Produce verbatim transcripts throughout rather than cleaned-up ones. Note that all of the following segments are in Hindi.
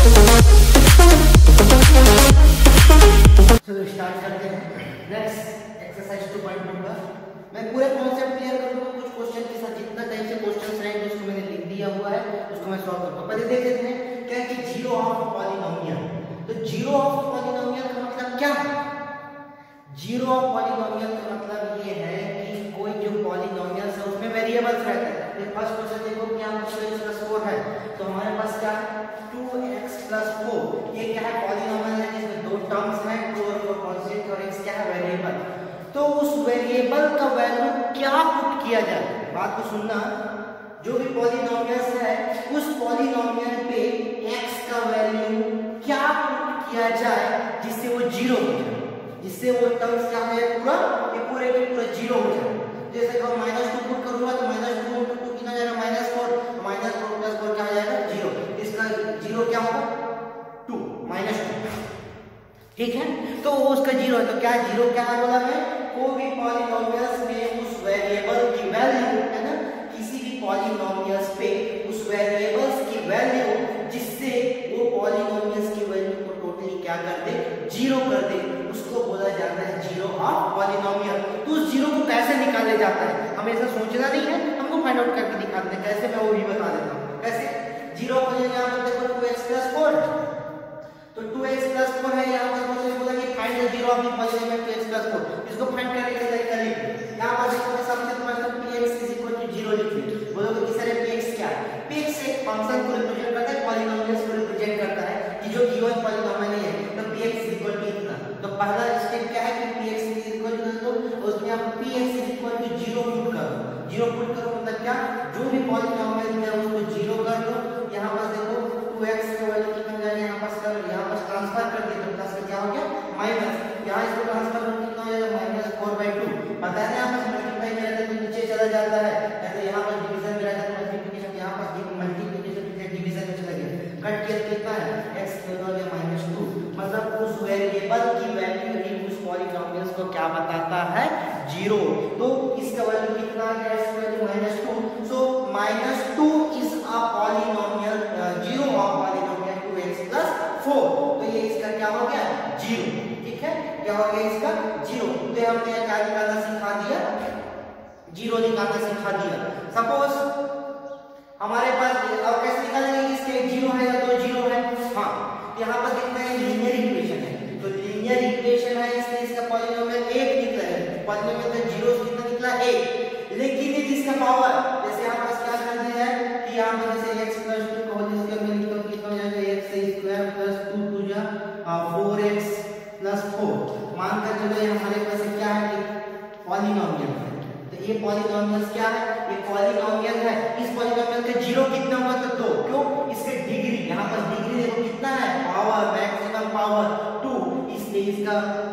चलो स्टार्ट करते हैं next exercise two point two का। मैं पूरे कॉन्सेप्ट क्लियर करूंगा, कुछ क्वेश्चन के साथ जितना टाइप से क्वेश्चंस रहेंगे उसको मैंने लिख दिया हुआ है, उसको मैं सॉल्व करूंगा। पहले देख लेते हैं क्या कि जीरो ऑफ पॉलिनोमियल। तो जीरो ऑफ पॉलिनोमियल का मतलब क्या है? जीरो ऑफ पॉलिनोमियल का मतलब ये है कि कोई जो पॉलिनोमियल है उसमें वेरिएबल्स रहते हैं। ये फर्स्ट क्वेश्चन देखो कि यहाँ पर टू एक्स प्लस फोर है, तो हमारे पास क्या है टू एक्स प्लस फोर। ये क्या है? पॉलिनोमियल है जिसमें दो टर्म्स हैं, टू और फोर कांस्टेंट और x क्या है? वेरिएबल। तो उस वेरिएबल का वैल्यू क्या पुट किया जाए? बात को सुनना, जो भी पॉलिनोमियल्स है उस पॉलिनोमियल पे x का वैल्यू क्या पुट किया जाए जिससे वो जीरो हो जाए, जिससे वो टर्म्स क्या है पूरा ये पूरे के पूरे जीरो हो जाए। जैसे कि माइनस टू पुट करूंगा तो माइनस टू इंटू टू कितना जाएगा? Minus four. Minus four plus four क्या हो जाएगा? जीरो। इसका जीरो क्या होगा? Two minus two. ठीक है, तो वो उसका जीरो है। तो क्या जीरो क्या है बोला है? कोई भी पॉलिनोमियल्स में उस वेरिएबल की वैल्यू है ना, किसी भी पॉलिनोमियल्स पे उस वेरिएबल्स की वैल्यू जिससे वो पॉलिनोमियल्स की वैल्यू को टोटली क्या कर दे? जीरो कर दे, उसको बोला जाता है जीरो ऑफ पॉलिनोमियल। तो उस जीरो को कैसे निकाले जाता है हमें ऐसा सोचना नहीं है, हमको फाइंड आउट करके दिखाते हैं कैसे। मैं वो भी बता देता हूँ कैसे। जीरो को यहाँ पर देखो टू एक्स प्लस फोर, तो टू एक्स प्लस फोर है। यहाँ पर मुझे बोला कि find the zero of the polynomial two x plus four. इसको फाइंड करने के तरीका लिख। यहाँ पर देखो सबसे पहले px is equal to zero लिखिए। बोलोगे कि सर px क्या है? px एक फंक्शन को रिप्रेजेंट करता है, पॉलिनोमियल्स को रिप्रेजेंट करता है कि जो गिवन पॉलिनोमियल है। तो px इज इक्वल टू इतना। तो पहला स्टेप क्या है कि px इज इक्वल टू, तो उसमें आप px is equal to zero put करो। जीरो पुट करो मतलब क्या? जो भी पॉलिनोमियल है उसको जीरो कर दो। यहाँ पर देखो टू एक्स का वैल्यू कितना जाएगा? यहाँ पर कर यहाँ पर ट्रांसफर कर दिया तो प्लस का क्या हो गया? माइनस। यहाँ इसको ट्रांसफर करके कितना हो जाएगा? Minus four by two. पता है ना यहाँ पर मल्टीप्लाई में रहता है तो नीचे चला जाता है, ऐसे यहाँ पर डिवीजन में रहता है मल्टीप्लिकेशन, यहाँ पर मल्टीप्लिकेशन के डिवीजन में चला गया। कट किया कितना है? x हो गया माइनस टू। मतलब उस वेरिएबल की वैल्यू ही उस पॉलिनोमियल्स को क्या बताता है? जीरो। तो इसका वैल्यू कितना आ गया? इसका value minus two. So minus two is a polynomial, zero of polynomial two x plus four. तो ये इसका क्या हो गया? जीरो। ठीक है, क्या हो गया इसका? जीरो। तो हमने क्या निकालना सिखा दिया? जीरो निकालना सिखा दिया। सपोज हमारे पास अब कैसे निकालेंगे? इसके एक जीरो है या दो जीरो है? हाँ, यहाँ पर देखते हैं लीनियर इक्वेशन है, तो लीनियर इक्वेशन है इसलिए इसका पॉलिनोमियल एक निकला है। पॉलिनोमियल का जीरो कितना निकला? एक। लेकिन ये इसका पावर, जैसे यहाँ पर क्या कर दिया है कि यहाँ पर जैसे x प्लस टू को होल स्क्वायर में लिखो कितना हो जाएगा? x square plus two two जा फोर एक्स प्लस फोर। मानकर चलो ये हमारे पास क्या है? पॉलिनोमियल है। तो ये पॉलिनोमियल क्या है? ये पॉलिनोमियल है। इस पॉलिनोमियल का जीरो कितना हुआ? तो दो। क्यों? इसके डिग्री, यहाँ पर डिग्री देखो कितना है? पावर, मैक्सिमम पावर टू, इसलिए इसका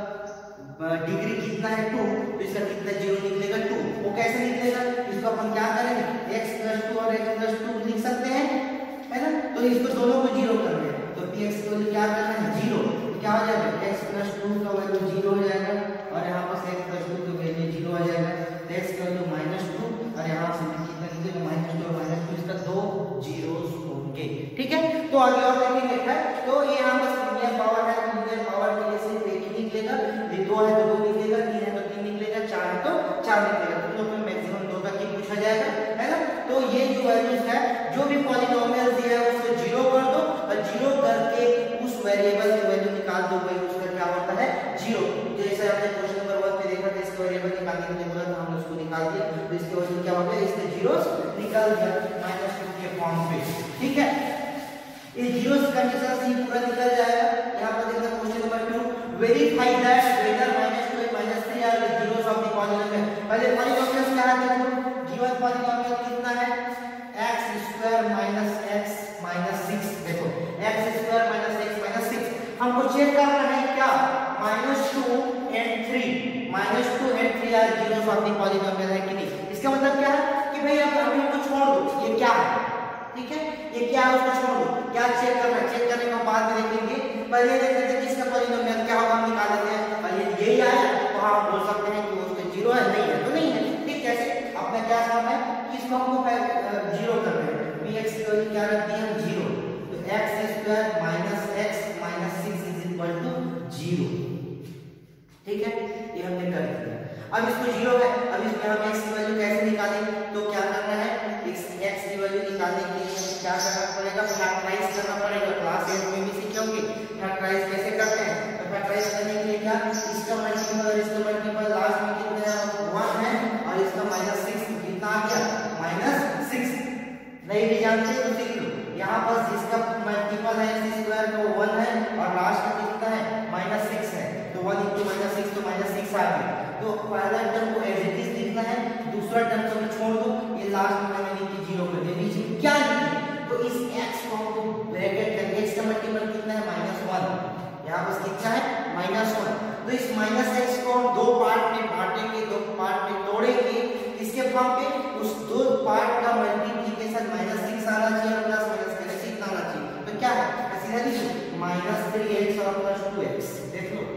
डिग्री कितना है? टू। तो इसका कितना जीरो निकलेगा? टू। वो कैसे निकलेगा? इसको अपन क्या करेंगे? x प्लस टू और x प्लस टू लिख सकते हैं, है ना? तो इसको दोनों को जीरो कर दें तो px को क्या करना है? जीरो। क्या हो जाएगा? x प्लस टू का वैल्यू जीरो हो जाएगा और यहाँ पर x प्लस टू का वैल्यू जीरो आ जाएगा। x का वैल्यू माइनस टू और यहाँ से कितना निकलेगा? माइनस टू और माइनस टू, इसका दो जीरोस होंगे। ठीक है, तो आगे और देखेंगे है। तो ये यहाँ पर लीनियर पावर है, लीनियर पावर के लिए सिर्फ एक ही निकलेगा। ये दो है तो दो निकलेगा, तीन है तो तीन निकलेगा, चार है तो चार निकलेगा। तो उसमें मैक्सिमम दो तक ही पूछा जाएगा, है ना? तो ये जो वैल्यूज है, जो भी पॉलिनोमियल दिया है उसको जीरो कर दो और जीरो करके उस वेरिएबल की वैल्यू निकाल दो, वही उसका क्या होता है? जीरो। जैसे हमने क्वेश्चन नंबर वन पे देखा था, इसका वेरिएबल निकालने के लिए बोला था, हमने उसको निकाल दिया। तो इसके वजह क्या हो गया? इसके जीरोस निकाल दिया माइनस टू के फॉर्म पे। ठीक है, ये जीरोस कंडीशन से ही पूरा निकल जाएगा। यहाँ पर देखना question number two, verify that whether minus two and minus three are the zeros of the polynomial. पहले पॉलिनोमियल क्या है? देखो गिवन पॉलिनोमियल कितना है? x square minus x minus six. देखो x square minus x minus six हमको चेक करना है क्या? Minus two and three, minus two and three are zeros of the polynomial है कि नहीं? इसका मतलब क्या है कि भाई अब हम इनको छोड़ दो, ये क्या है? ठीक है, ये क्या है उसको छोड़ दो। क्या चेक करना है? चेक करने को बाद में देखेंगे, पहले देख लेते हैं कि इसका पॉलिनोमियल क्या होगा, हम निकाल लेते हैं। और ये यही आया तो हम बोल सकते हैं कि उसका जीरो है, नहीं है तो नहीं है। ठीक, कैसे? अपना क्या काम है कि इसको हमको जीरो करना है। px की वैल्यू क्या रख दी हम? जीरो। तो x स्क्वायर माइनस अब इसको जीरो है, अब इसमें हम x की वैल्यू कैसे निकालें, तो क्या करना है, इस x की वैल्यू निकालने के लिए क्या करना पड़ेगा, फैक्टराइज करना पड़ेगा। क्लास एट में भी सीखे होंगे फैक्टराइज कैसे करते हैं। तो फैक्टराइज करने के लिए क्या, इसका मल्टीपल और इसका मल्टीपल लास्ट में कितना है वन है और इसका माइनस सिक्स, कितना आ गया माइनस सिक्स। नहीं भी जानते तो सीख लो, यहाँ पर जिसका मल्टीपल है x स्क्वायर का वो वन है और लास्ट में कितना है माइनस सिक्स है, तो वन इंटू माइनस सिक्स तो माइनस सिक्स आ गया। तो पहला टर्म को एज इट इज लिखना है, दूसरा टर्म को छोड़ दो, ये लास्ट में मैंने लिख के जीरो कर दिया। नीचे क्या लिखे, तो इस x को हमको ब्रैकेट करके x का मल्टीपल कितना है माइनस वन, यहाँ पर कितना है माइनस वन। तो इस माइनस x को हम दो पार्ट में बांटेंगे, दो पार्ट में तोड़ेंगे, इसके फॉर्म पे उस दो पार्ट का मल्टीप्लिकेशन माइनस सिक्स आना चाहिए और प्लस माइनस करके सिक्स आना चाहिए। तो क्या है, सीधा लिखो माइनस थ्री एक्स और प्लस टू एक्स। देख लो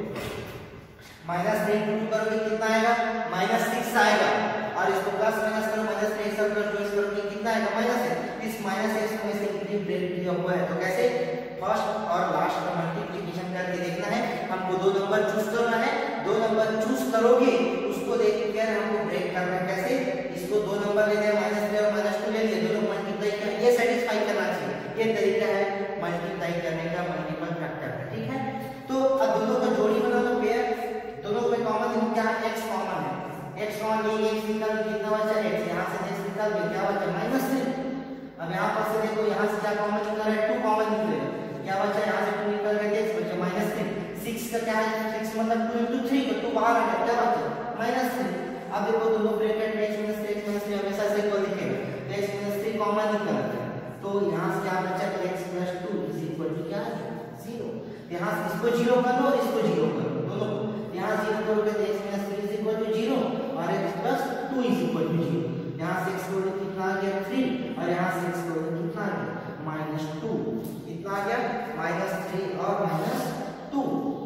माइनस थ्री टू करोगे कितना आएगा माइनस सिक्स आएगा, और इसको प्लस माइनस करो माइनस थ्री एक्स और प्लस टू एक्स करोगे कितना आएगा माइनस है। इस माइनस एक्स को इससे इंक्रीज ब्रेक किया हुआ है, तो कैसे फर्स्ट और लास्ट का मल्टीप्लिकेशन करके देखना है। हमको दो नंबर चूज करना है, दो नंबर चूज करोगे उसको देखकर हमको ब्रेक करना है। कैसे, इसको दो नंबर लेने हैं माइनस थ्री और माइनस टू ले लिए, दोनों मल्टीप्लाई कर, ये सेटिस्फाई करना चाहिए। ये तरीका है मल्टीप्लाई करने का, मल्टीपल फैक्टर का, ठीक है। तो अब दोनों का जोड़ी बना लो पेयर, दोनों में कॉमन क्या है x कॉमन है, x कॉमन ये x निकाल के कितना बचा x, यहां से x निकाल के क्या बचा माइनस थ्री। अब यहां पर से देखो यहां से क्या कॉमन निकल रहा है टू कॉमन निकलेगा, क्या बचा यहां से टू निकल गया x बचा माइनस थ्री। सिक्स का क्या है सिक्स मतलब टू इंटू थ्री, तो टू बाहर आ गया, क्या बचा माइनस थ्री। अब देखो दोनों ब्रैकेट में x minus three x minus three हमेशा से इक्वल दिखेगा, तो x माइनस थ्री कॉमन निकल गया, तो यहां से क्या बचा x plus two is equal to क्या है जीरो। यहां से इसको जीरो कर लो और इसको जीरो कर लो, दोनों को यहां जीरो करोगे तो x minus three is equal to zero और x plus two is equal to zero. यहां से x को कितना आ गया थ्री और यहां से x को कितना आ गया माइनस टू, कितना आ गया माइनस थ्री और माइनस टू।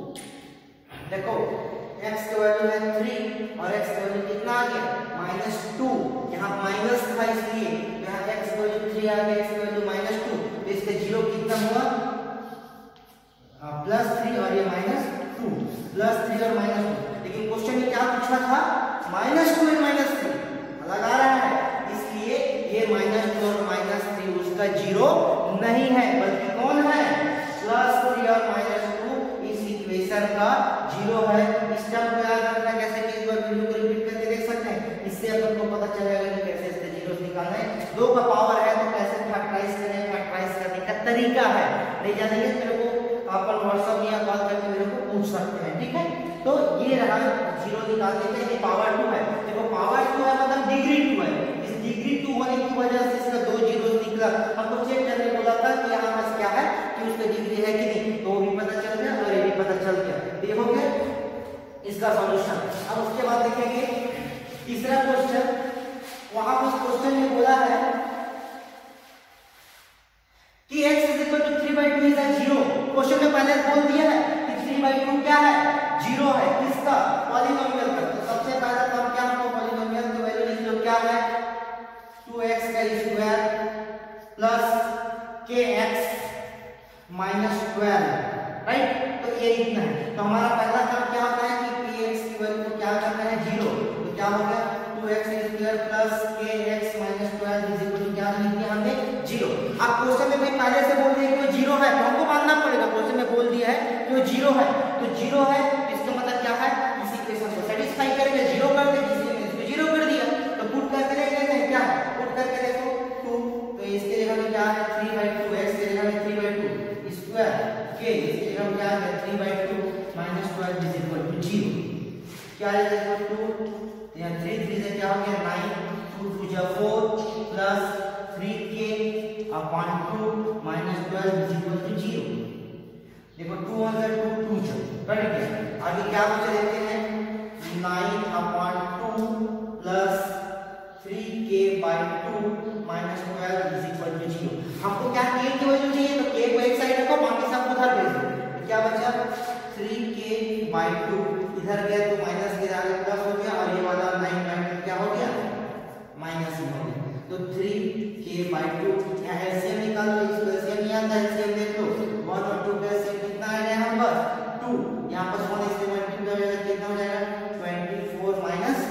देखो x की वैल्यू है थ्री और x की वैल्यू कितना आ गया माइनस टू, यहां माइनस था इसलिए यहां x की वैल्यू थ्री आ गया, x की वैल्यू माइनस टू, तो इसका जीरो कितना हुआ प्लस थ्री और ये माइनस टू, प्लस थ्री और माइनस टू। लेकिन क्वेश्चन में क्या पूछा था minus two and minus three अलग आ रहा है, इसलिए ये माइनस टू और माइनस थ्री उसका जीरो नहीं है, बल्कि कौन है प्लस थ्री और माइनस टू इस इक्वेशन का जीरो है। इस टर्म को याद रखना, कैसे कि एक बार वीडियो को रिपीट करके देख सकते हैं, इससे अपन को पता चलेगा कि कैसे इसके जीरो निकालना है। दो का पावर है तो कैसे फैक्टराइज करें, फैक्टराइज करने का तरीका है, नहीं जानेंगे मेरे को अपन व्हाट्सएप या कॉल करके मेरे को पूछ सकते हैं, ठीक है। तो ये रहा जीरो निकालने के, ये पावर टू है। देखो पावर टू है मतलब डिग्री टू है, इस डिग्री टू होने की वजह से इसका दो जीरो निकला। हमको चेक करने बोला था कि यहाँ पास क्या है कि उसका डिग्री है कि नहीं, तो वो भी पता चल गया और ये भी पता चल गया, ये हो गया इसका सॉल्यूशन। अब उसके बाद देखेंगे तीसरा क्वेश्चन, वहां पर क्वेश्चन में बोला है कि x is equal to three by two is a zero। Question में पहले बोल दिया है कि थ्री by टू क्या है जीरो है, किसका पॉलीनोमियल का। तो सबसे पहला तो हम क्या हमको पॉलीनोमियल की वैल्यू लिख लो, क्या है टू एक्स का square plus k x minus twelve, right. तो ये इतना है, तो हमारा पहला काम क्या होता है कि px की वैल्यू को क्या करना है जीरो, तो क्या हो गया two x square plus k x minus twelve is equal to क्या लिख दिया हमने जीरो। अब क्वेश्चन में भाई पहले से बोल दिया कि वो जीरो है, तो हमको मानना पड़ेगा, क्वेश्चन में बोल दिया है कि वो जीरो है, तो जीरो है इसका मतलब क्या है इस इक्वेशन को सेटिस्फाई करेगा, जीरो कर दे, इसलिए इसको जीरो कर दिया। तो पुट करके देख लेते हैं क्या है, पुट करके देखो टू, तो इसके जगह में क्या है थ्री बाई टू, एक्स के जगह में थ्री बाई टू स्क्वायर के इसके जगह में क्या है three by two minus twelve is equal to zero. क्या है देखो टू, यहाँ थ्री थ्री से क्या हो गया नाइन, टू टू जा four plus three k upon two minus twelve is equal to zero. देखो टू वन जा टू, टू जा कट गया। आगे क्या बचा देते हैं nine upon two plus three k by two minus twelve is equal to zero. हमको क्या के की वैल्यू चाहिए, तो के को एक साइड रखो, बाकी सब उधर भेज दो। तो क्या बचा थ्री के बाई टू, इधर गया तो माइनस के आगे प्लस हो गया, और ये वाला नाइन बाई टू क्या हो गया माइनस ही हो गया। तो थ्री के बाई टू, यहाँ एलसीएम निकाल लो, इसको एलसीएम नहीं आता, एलसीएम देख लो, वन और टू का एलसीएम कितना आएगा यहाँ पर टू, यहाँ पर वन इससे मल्टीप्लाई हो जाएगा कितना हो जाएगा ट्वेंटी फोर माइनस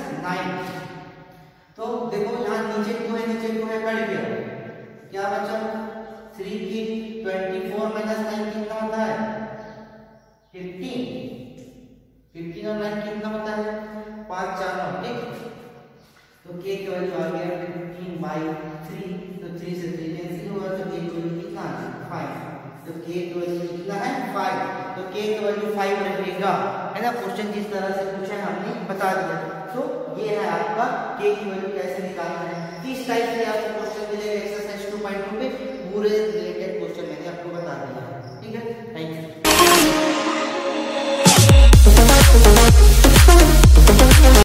थ्री की ट्वेंटी फोर माइनस नाइन कितना होता है फिफ्टीन। फिफ्टीन और नाइन कितना होता है पाँच चार नौ, ठीक। तो k की वैल्यू आ गया फिफ्टीन बाई थ्री, तो थ्री से थ्री कैंसिल होगा तो k की वैल्यू कितना है फाइव। तो k की वैल्यू कितना है फाइव, तो k की वैल्यू फाइव रहेगा, है ना। क्वेश्चन जिस तरह से पूछा है हमने बता दिया। तो ये है आपका k की वैल्यू कैसे निकालना है। इस टाइप से आपको क्वेश्चन मिलेगा एक्सरसाइज टू पॉइंट टू पे, पूरे रिलेटेड क्वेश्चन मैंने आपको बता दिया है, ठीक है। Thank you.